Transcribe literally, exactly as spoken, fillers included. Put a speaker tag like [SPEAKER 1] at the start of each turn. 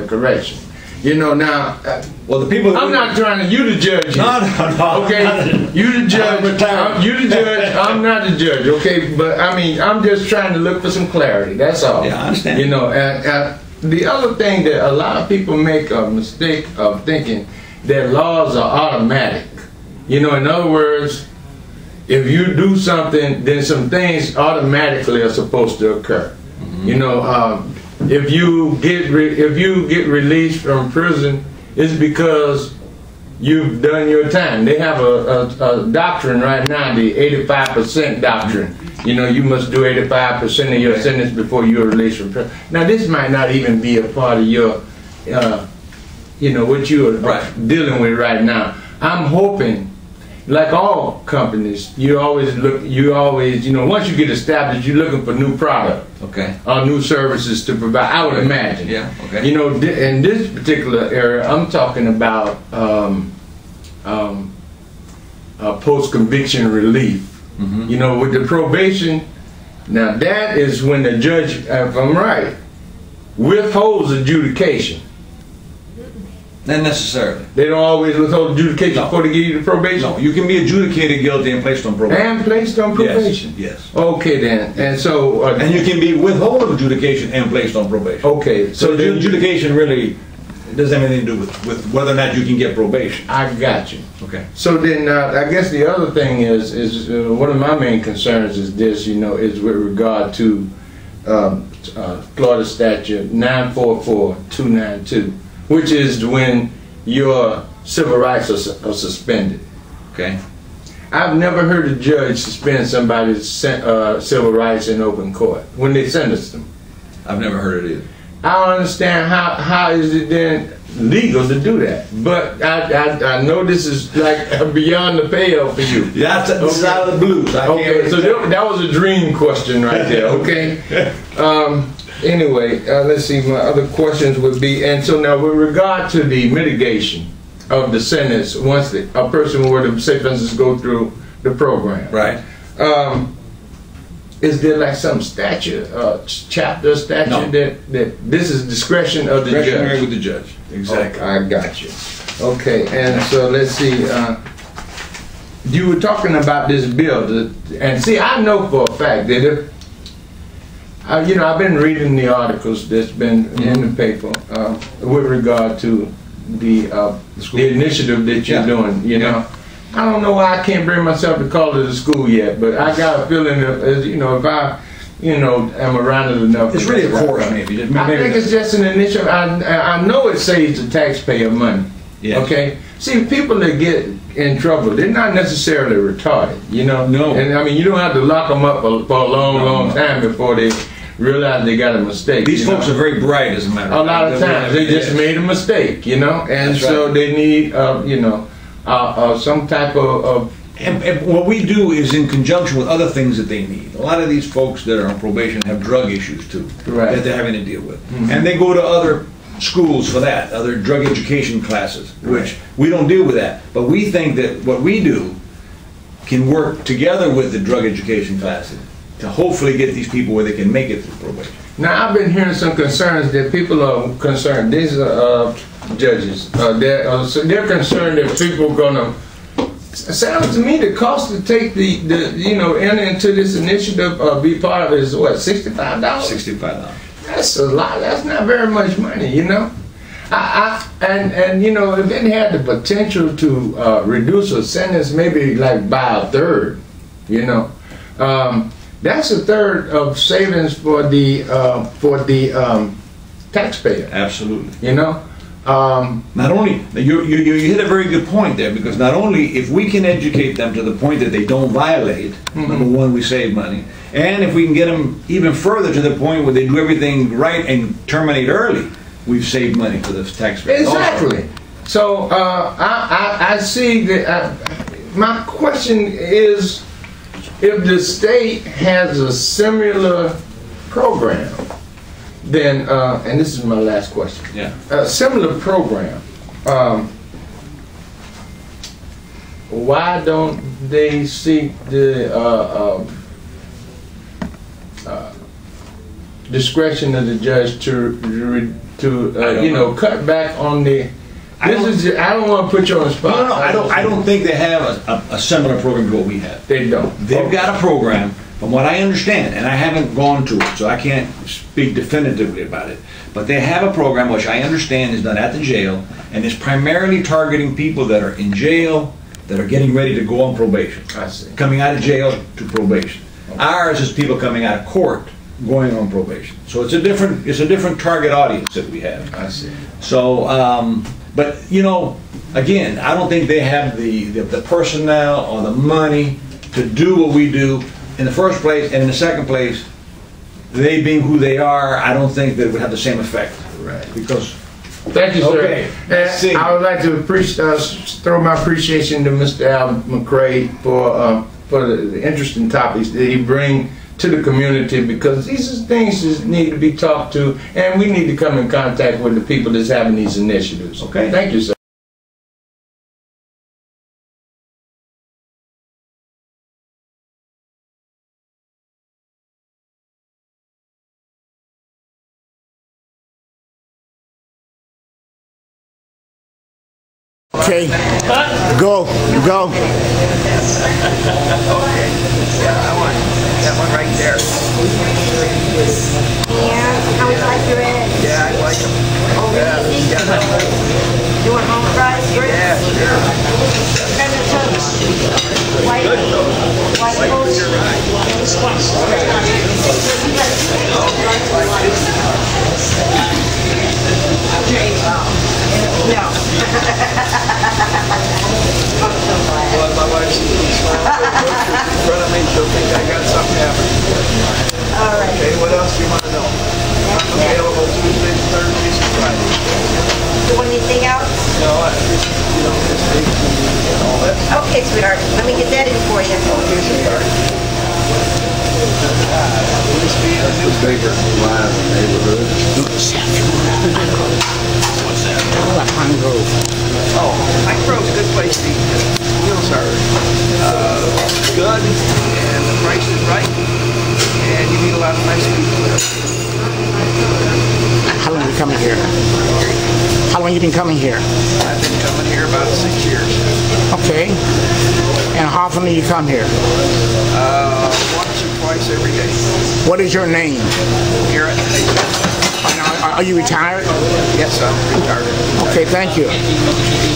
[SPEAKER 1] of correction. You know, now, uh,
[SPEAKER 2] well, the people.
[SPEAKER 1] I'm not trying to, you the judge.
[SPEAKER 2] No, no, no.
[SPEAKER 1] Okay, you the judge. I'm, you the judge. I'm not the judge. Okay, but I mean, I'm just trying to look for some clarity. That's all.
[SPEAKER 2] Yeah, I understand.
[SPEAKER 1] You know, and, and the other thing that a lot of people make a mistake of thinking that laws are automatic. You know, in other words, if you do something, then some things automatically are supposed to occur. Mm-hmm. You know. Um, If you get re if you get released from prison, it's because you've done your time. They have a, a, a doctrine right now, the eighty-five percent doctrine. You know, you must do eighty-five percent of your sentence before you're released from prison. Now, this might not even be a part of your, uh, you know, what you are right. dealing with right now. I'm hoping, like all companies, you always look, you always, you know, once you get established, you're looking for new product.
[SPEAKER 2] Okay.
[SPEAKER 1] Or new services to provide, I would imagine.
[SPEAKER 2] Yeah, okay.
[SPEAKER 1] You know, in this particular area, I'm talking about um, um, uh, post-conviction relief. Mm-hmm. You know, with the probation, now that is when the judge, if I'm right, withholds adjudication.
[SPEAKER 2] Not necessarily.
[SPEAKER 1] They don't always withhold adjudication no. before they give you the probation?
[SPEAKER 2] No, you can be adjudicated guilty and placed on probation.
[SPEAKER 1] And placed on probation?
[SPEAKER 2] Yes. yes.
[SPEAKER 1] Okay then, and so... Uh,
[SPEAKER 2] and you can be withhold of adjudication and placed on probation.
[SPEAKER 1] Okay.
[SPEAKER 2] So, so the adjudication really doesn't have anything to do with, with whether or not you can get probation.
[SPEAKER 1] I got you.
[SPEAKER 2] Okay.
[SPEAKER 1] So then, uh, I guess the other thing is, is uh, one of my main concerns is this, you know, is with regard to um, uh, Florida Statute nine four four two nine two. Which is when your civil rights are, su are suspended.
[SPEAKER 2] Okay.
[SPEAKER 1] I've never heard a judge suspend somebody's uh, civil rights in open court when they sentence them.
[SPEAKER 2] I've never heard it either.
[SPEAKER 1] I don't understand how how is it then legal to do that. But I I, I know this is like beyond the pale for you.
[SPEAKER 2] Yeah, that's okay. Out of the blues. I
[SPEAKER 1] okay, so there, that was a dream question right there. Okay. Um, Anyway, uh, let's see, my other questions would be, and so now with regard to the mitigation of the sentence, once the, a person were to, say for instance, go through the program.
[SPEAKER 2] Right.
[SPEAKER 1] Um, is there like some statute, uh, chapter statute
[SPEAKER 2] no.
[SPEAKER 1] that, that this is discretion of the judge?
[SPEAKER 2] Discretionary with the judge. Exactly.
[SPEAKER 1] Okay, I got you. Okay, and so let's see, uh, you were talking about this bill, and see, I know for a fact that if Uh, you know, I've been reading the articles that's been mm-hmm. in the paper uh, with regard to the uh, the initiative that you're yeah. doing. You know, yeah. I don't know why I can't bring myself to call it a school yet, but I got a feeling that, as you know, if I, you know, am around it enough,
[SPEAKER 2] it's really a course, maybe. maybe.
[SPEAKER 1] I think it's just an initiative. I I know it saves the taxpayer money.
[SPEAKER 2] Yes.
[SPEAKER 1] Okay. See, people that get in trouble, they're not necessarily retarded. You know.
[SPEAKER 2] No.
[SPEAKER 1] And I mean, you don't have to lock them up for, for a long, no, long no. time before they realize they got a mistake.
[SPEAKER 2] These folks
[SPEAKER 1] know?
[SPEAKER 2] are very bright, as a matter of fact.
[SPEAKER 1] A lot of times they just yes. made a mistake, you know, and That's so right. they need, uh, you know, uh, uh, some type of. of
[SPEAKER 2] and, and what we do is in conjunction with other things that they need. A lot of these folks that are on probation have drug issues too
[SPEAKER 1] right.
[SPEAKER 2] that they're having to deal with,
[SPEAKER 1] mm-hmm.
[SPEAKER 2] and they go to other schools for that, other drug education classes, which
[SPEAKER 1] right.
[SPEAKER 2] we don't deal with that. But we think that what we do can work together with the drug education classes to hopefully get these people where they can make it through probation.
[SPEAKER 1] Now, I've been hearing some concerns that people are concerned. These are uh, judges. Uh, they're, uh, so they're concerned that people are going to. Sounds to me the cost to take the, the you know, enter into this initiative, uh, be part of it is what, sixty-five dollars?
[SPEAKER 2] sixty-five dollars.
[SPEAKER 1] That's a lot. That's not very much money, you know. I, I and and you know, if it had the potential to uh, reduce a sentence maybe like by a third, you know. Um, That's a third of savings for the uh, for the um, taxpayer.
[SPEAKER 2] Absolutely.
[SPEAKER 1] You know, um,
[SPEAKER 2] not only you, you you hit a very good point there, because not only if we can educate them to the point that they don't violate, mm-hmm. number one, we save money, and if we can get them even further to the point where they do everything right and terminate early, we've saved money for the taxpayer.
[SPEAKER 1] Exactly. Also. So uh, I, I I see that. I, my question is, if the state has a similar program, then, uh, and this is my last question,
[SPEAKER 2] yeah.
[SPEAKER 1] a similar program, um, why don't they seek the uh, uh, uh, discretion of the judge to re to uh, you know, know cut back on the.
[SPEAKER 2] I
[SPEAKER 1] this
[SPEAKER 2] don't,
[SPEAKER 1] is just, I don't want to put you on the spot.
[SPEAKER 2] No, no, no I don't. I don't think they have a, a, a similar program to what we have.
[SPEAKER 1] They don't.
[SPEAKER 2] They've
[SPEAKER 1] okay.
[SPEAKER 2] got a program, from what I understand, and I haven't gone to it, so I can't speak definitively about it. But they have a program which I understand is done at the jail, and is primarily targeting people that are in jail, that are getting ready to go on probation.
[SPEAKER 1] I see.
[SPEAKER 2] Coming out of jail to probation. Okay. Ours is people coming out of court going on probation. So it's a different it's a different target audience that we have.
[SPEAKER 1] I see.
[SPEAKER 2] So, um, but you know, again, I don't think they have the, the the personnel or the money to do what we do in the first place, and in the second place, they being who they are, I don't think that it would have the same effect.
[SPEAKER 1] Right.
[SPEAKER 2] Because.
[SPEAKER 1] Thank you, sir.
[SPEAKER 2] Okay.
[SPEAKER 1] And I would like to appreciate, uh, throw my appreciation to Mister Al Mccray for uh, for the interesting topics that he bring to the community, because these are things that need to be talked to, and we need to come in contact with the people that's having these initiatives. Okay. Thank you, sir.
[SPEAKER 3] Okay, go, go.
[SPEAKER 4] Okay. Yeah, I want that one right there.
[SPEAKER 5] Yeah, how would you like your eggs?
[SPEAKER 4] Yeah, I like them.
[SPEAKER 5] Oh, really?
[SPEAKER 4] Yeah.
[SPEAKER 5] You want home fries?
[SPEAKER 4] Yeah, sure.
[SPEAKER 5] And the toast. White,
[SPEAKER 4] Good though.
[SPEAKER 5] white
[SPEAKER 4] White
[SPEAKER 5] toast.
[SPEAKER 4] you're right.
[SPEAKER 5] No.
[SPEAKER 4] Well, my wife sees me smiling in front of me, she'll think I got something happening.
[SPEAKER 5] All right.
[SPEAKER 4] Okay, what else do you want to know? I'm available Tuesdays, Thursdays, and Fridays.
[SPEAKER 5] You want anything else?
[SPEAKER 4] No, I just, you know, this week and all that.
[SPEAKER 5] Okay, sweetheart. Let me get that in for you.
[SPEAKER 4] Okay, sweetheart. Please be a newspaper. Live in the neighborhood. What's that?
[SPEAKER 3] Pine Grove.
[SPEAKER 4] Oh, Pine Grove's a good place to eat. Meals are uh, good, and the price is right, and you meet a lot of nice people there.
[SPEAKER 3] How long have you coming here? How long have you been coming here?
[SPEAKER 4] I've been coming here about six years.
[SPEAKER 3] Okay. And how often do you come here?
[SPEAKER 4] Uh, once or twice every day.
[SPEAKER 3] What is your name?
[SPEAKER 4] Here at
[SPEAKER 3] Are, are you retired?
[SPEAKER 4] Yes, I'm retired.
[SPEAKER 3] Okay, thank you.